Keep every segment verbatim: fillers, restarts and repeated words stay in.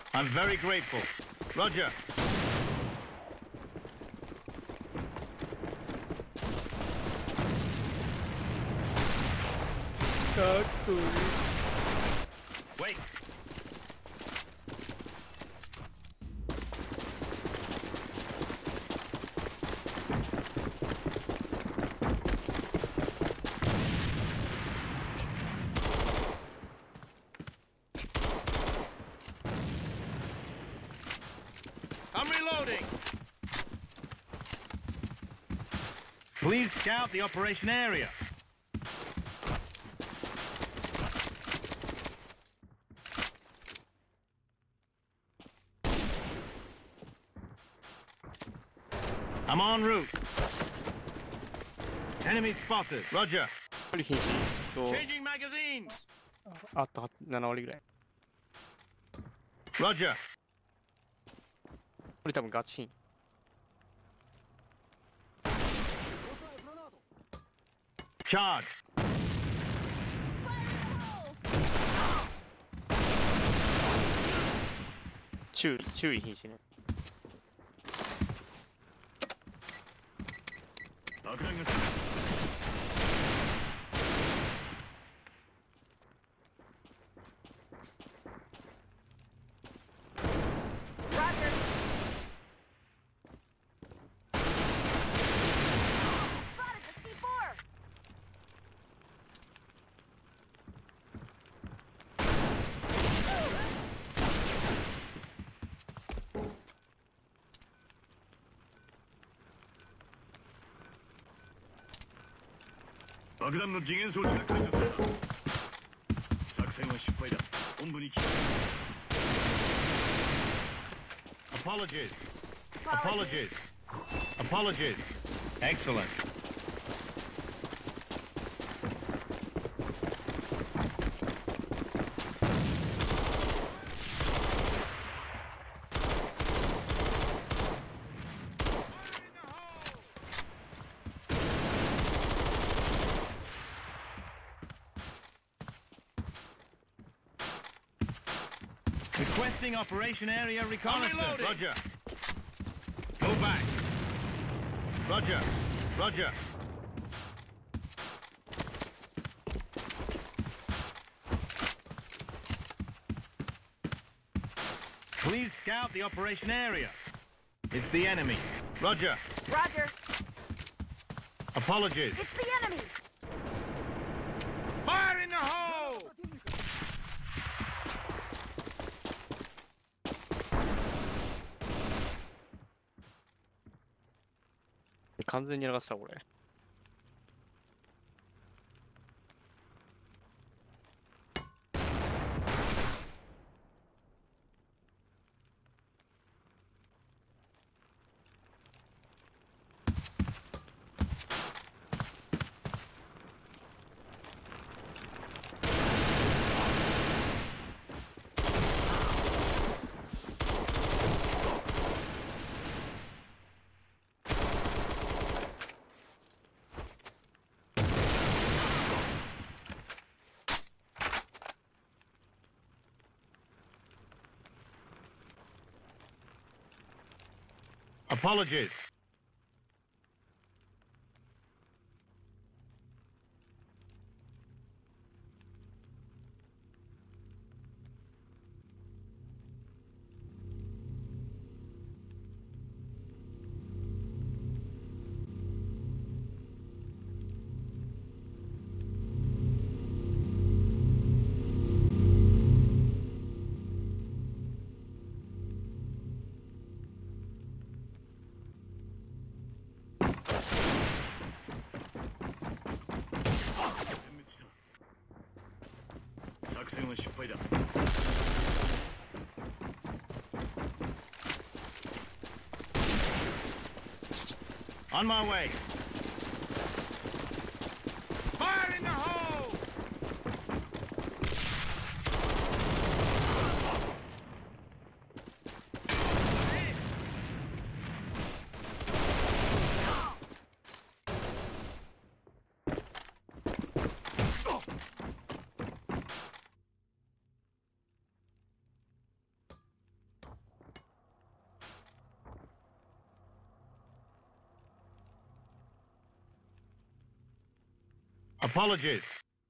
I'm very grateful. Roger. Wait. I'm reloading. Please scout the operation area. I'm en route. Enemy spotted. Roger. これ瀕死と Changing magazines. あとなな割ぐらい。 Roger. これ多分ガチ瀕。 Charge. 注意注意瀕死ね。 爆弾の次元装置が解除された。作戦は失敗だ。本部に聞く。Apologies. Apologies. Apologies. Excellent. Requesting operation area reconnaissance. Roger. Go back. Roger. Roger. Please scout the operation area. It's the enemy. Roger. Roger. Apologies. It's the enemy. Fire in the hole! 完全に流したこれ。 Apologies. On my way. Fire in the hole! Apologies.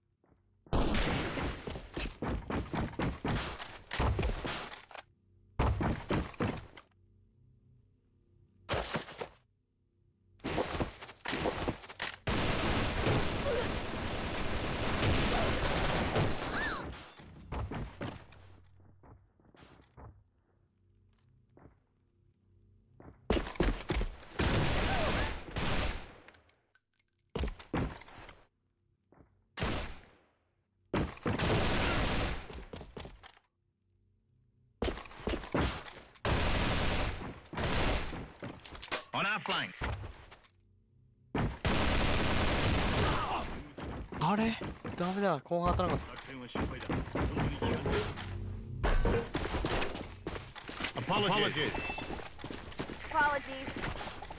On our flank. あれダメだ、後半当たらなかっ作戦は失敗だ。本当に気がつい。Apologies. Apologies.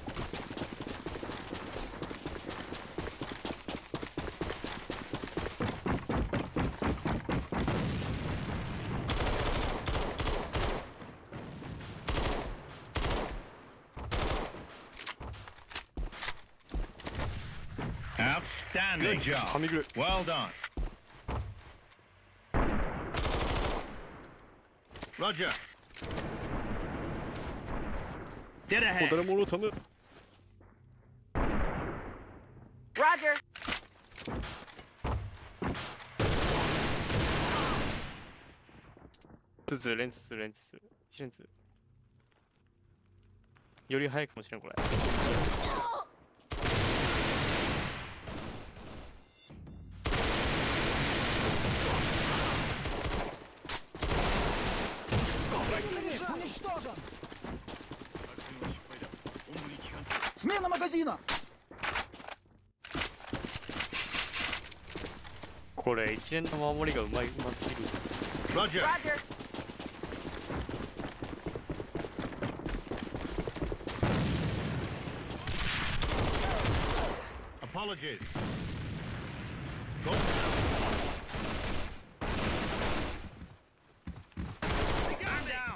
Outstanding Good. job. 神ぐる Well done. Roger. Dead もう ahead. 誰も俺を頼む Roger. ツツレンツレンツ一レンツより早いかもしれんこれ Противник уничтожен! 作戦は失敗だ。本部に帰還。 Смена магазина! これ一連の守りがうまいうますぎる Roger. Roger. Apologies. Go. Gun down.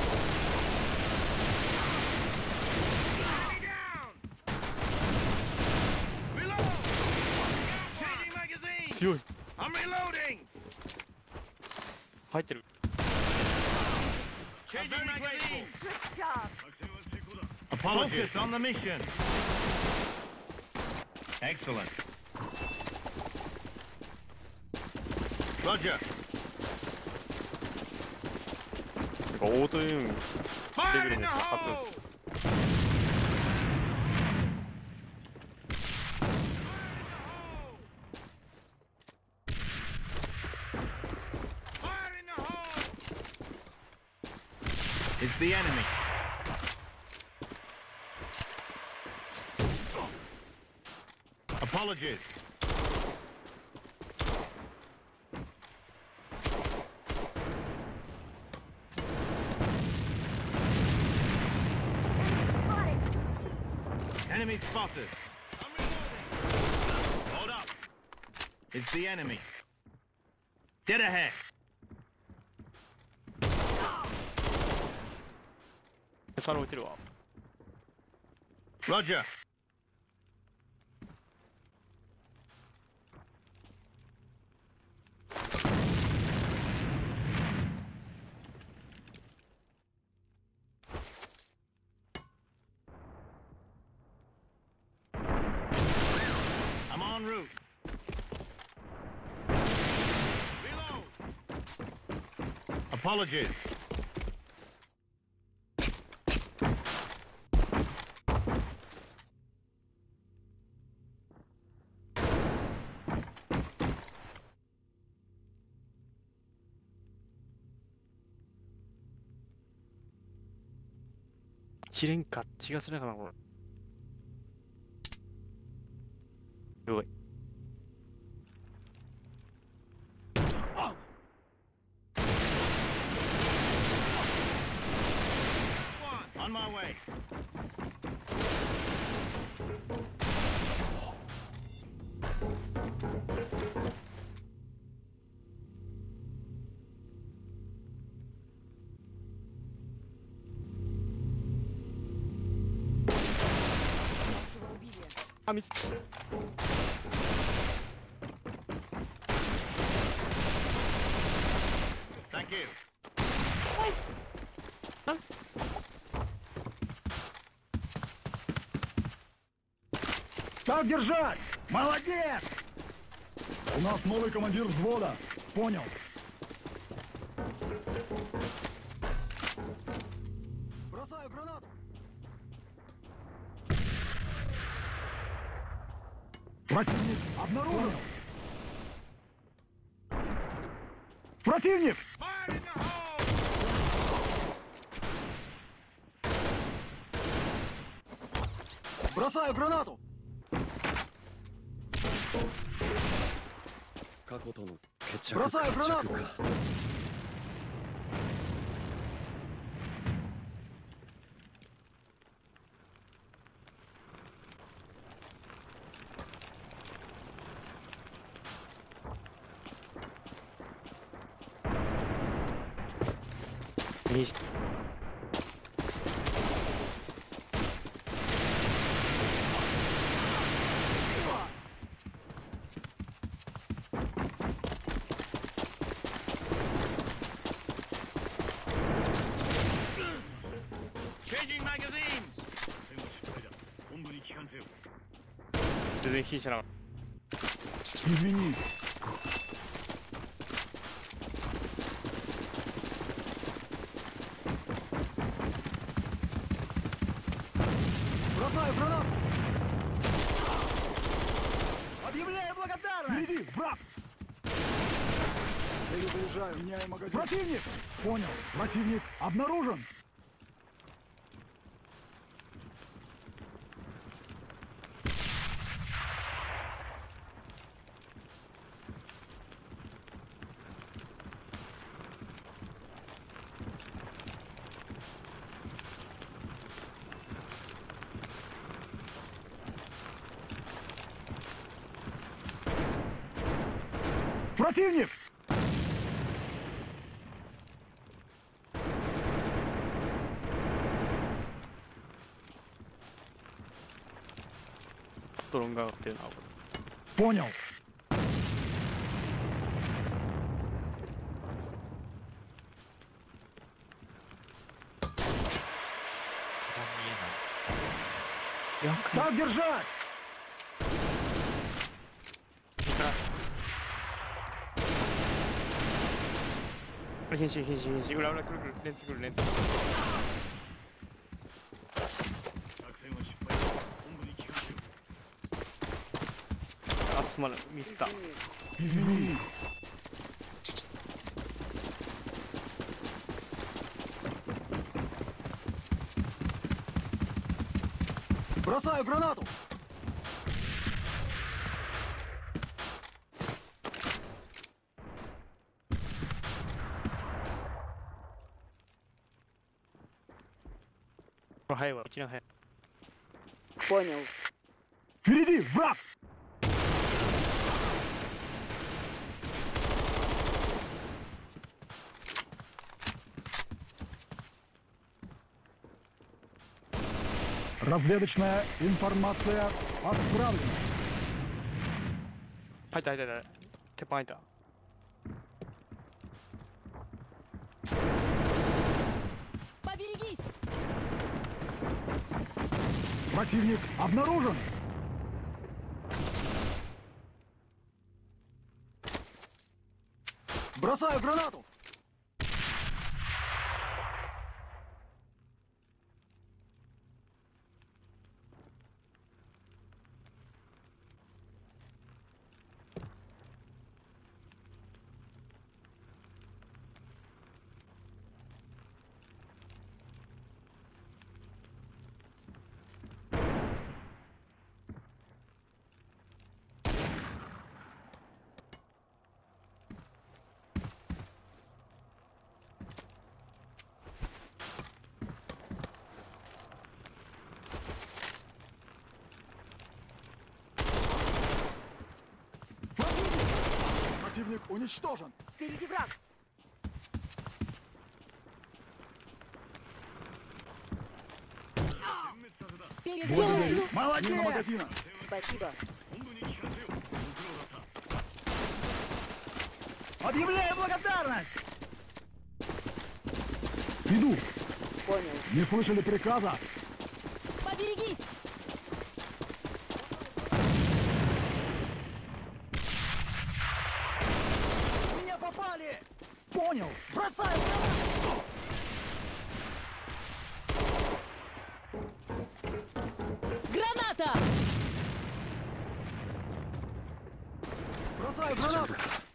Enemy down. Reload. Changing magazine. 強い I'm reloading. 入ってる Changing magazine. Good job. Apologies. Focus on the mission. Excellent. Roger. なんかオートユーンレベ Fire ル in の the やつ発 hole. 動して Fire in the hole. It's the enemy. Apologies. Spotted. Enemy spotted. I'm reloading. Hold up. It's the enemy. Dead ahead. サル置いてるわ Roger. I'm en route. Reload. Apologies. 「一連か血がするかなこれ」すごい On my way. Атакую! Так держать! Молодец! У нас новый командир взвода. Понял. Бросаю гранату. Противник обнаружен. Противник! Бросаю гранату. Бросаю гранату. Есть. Changing magazines! 作戦は失敗だ。本部に帰還せよ。 全然火じゃなかっ Извини. Бросаю гранату. Объявляю благодарность. Впереди, враг. Перезаряжаю, меняю магазин. Противник! Понял. Противник обнаружен. Противник! た。ドローンが上がってるな。こ Понял. Так держать! れ変身変身変身裏裏くるくるレンツくるレンツ。 作戦は失敗だ。本部に帰還せよ。 あ、すまないミスった。 Извини. Бросаю гранату! Ой, очень ага. Понял. Впереди, враг! Разведочная информация отправлена. 入った入った入った。鉄板入った。 Поберегись! Противник обнаружен! Бросаю гранату! Противник уничтожен! Впереди враг! Перезаряжаюсь! Смена магазина! Спасибо! 本部に帰還せよ。ご苦労だった。 Объявляю благодарность! Иду. Понял. Не слышали приказа? Поберегись! Меня попали! Понял. Бросаю! Граната! Бросаю гранату!